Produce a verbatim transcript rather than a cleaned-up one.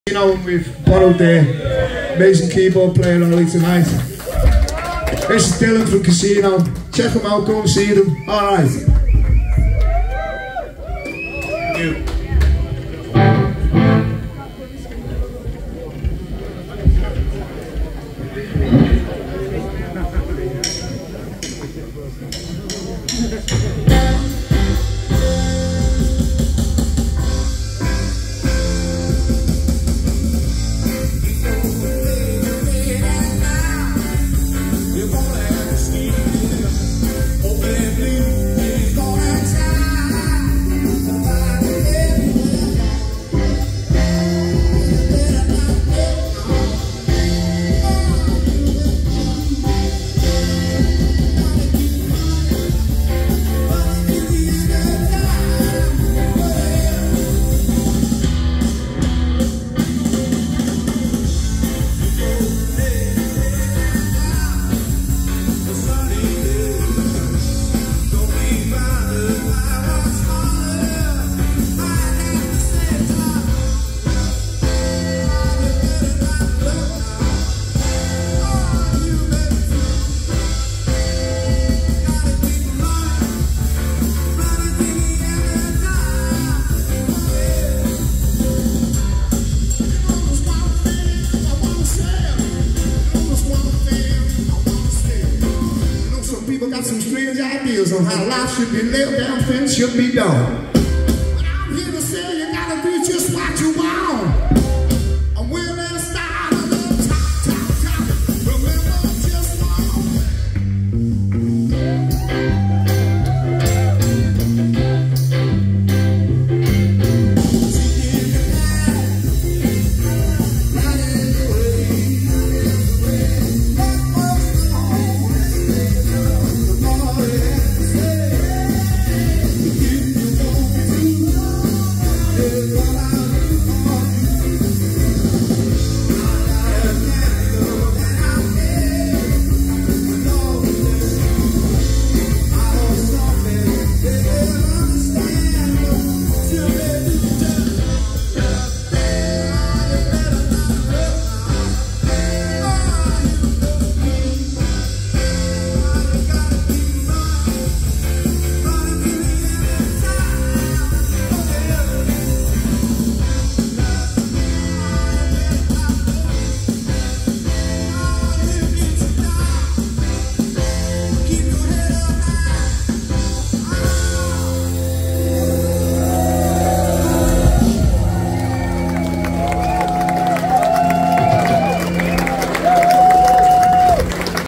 You know, we've borrowed the amazing keyboard player Ollie tonight. This is Dylan from Casino. Check them out, go and see them. Alright. Thank you. Got some strange ideas on how life should be lived and things should be done.